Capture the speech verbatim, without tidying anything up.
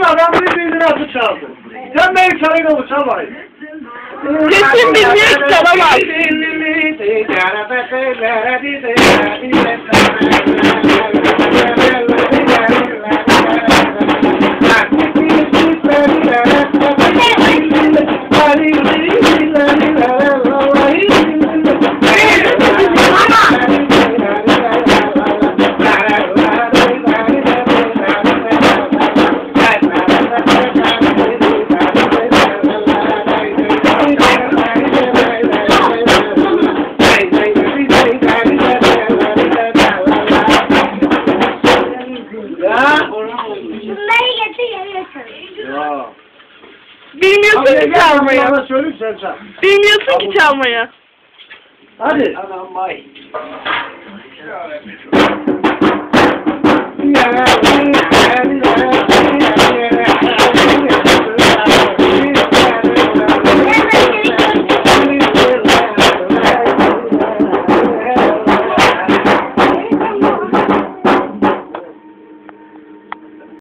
adam birbirine nasıl çaldı? Sen benim çalayım onu çal bari. Kesin bilmiyor, çalamaz. Bilmiyorsun ki çalmayı. Bilmiyorsun ki çalmayı. Hadi. Adam bay.